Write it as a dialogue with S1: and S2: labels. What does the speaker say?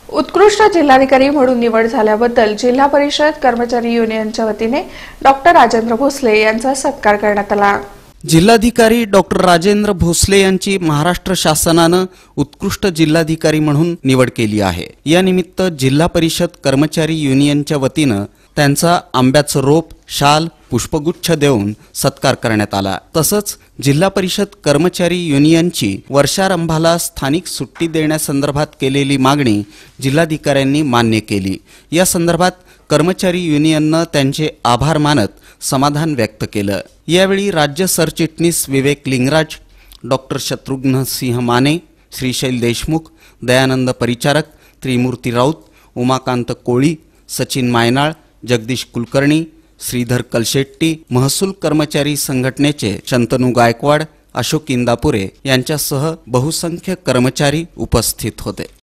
S1: उत्कृष्ट जिल्हाधिकारी म्हणून निवड झाल्याबद्दल जिल्हा परिषद कर्मचारी युनियनच्या वतीने डॉक्टर राजेंद्र भोसले यांचा सत्कार करण्यात आला।
S2: जिल्हाधिकारी डॉक्टर राजेंद्र भोसले यांची महाराष्ट्र शासनाने उत्कृष्ट जिल्हाधिकारी म्हणून निवड केली आहे। या निमित्त जिल्हा परिषद कर्मचारी युनियनच्या वतीने त्यांचा आंब्याचं रोप, शाल, पुष्पगुच्छ देऊन सत्कार करण्यात आला। तसंच जिल्हा परिषद कर्मचारी युनियनची वर्षारंभाला स्थानिक सुट्टी देण्यासंदर्भात केलेली मागणी जिल्हाधिकाऱ्यांनी मान्य केली। या संदर्भात कर्मचारी युनियनने त्यांचे आभार मानत समाधान व्यक्त केलं। यावेळी राज्य सरचिटणीस विवेक लिंगराज, डॉक्टर शत्रुघ्न सिंह माने, श्रीशैल देशमुख, दयानंद परिचारक, त्रिमूर्ती राऊत, उमाकांत कोळी, सचिन मायनाळ, जगदीश कुलकर्णी, श्रीधर कलशेट्टी, महसूल कर्मचारी संघटनेचे शंतनू गायकवाड, अशोक इंदापुरे यांच्यासह बहुसंख्य कर्मचारी उपस्थित होते।